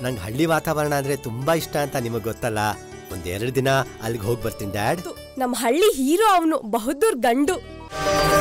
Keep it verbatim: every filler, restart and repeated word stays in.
ನಂಗೆ ಹಳ್ಳಿ ವಾತಾವರಣ ಅಂದ್ರೆ ತುಂಬಾ ಇಷ್ಟ ಅಂತ ನಿಮಗ್ ಗೊತ್ತಲ್ಲ. ಒಂದೆರಡು ದಿನ ಅಲ್ಲಿಗೆ ಹೋಗಿ ಬರ್ತೀನಿ ಡ್ಯಾಡ್. ನಮ್ ಹಳ್ಳಿ ಹೀರೋ ಅವನು, ಬಹುದೂರ್ ಗಂಡು.